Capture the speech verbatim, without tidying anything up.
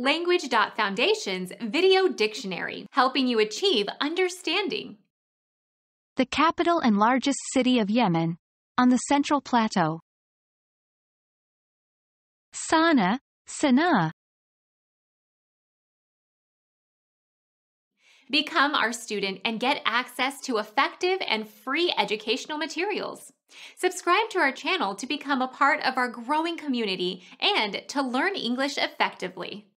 Language dot Foundation's Video Dictionary, helping you achieve understanding. The capital and largest city of Yemen, on the Central Plateau. Sana'a, Sana'a. Become our student and get access to effective and free educational materials. Subscribe to our channel to become a part of our growing community and to learn English effectively.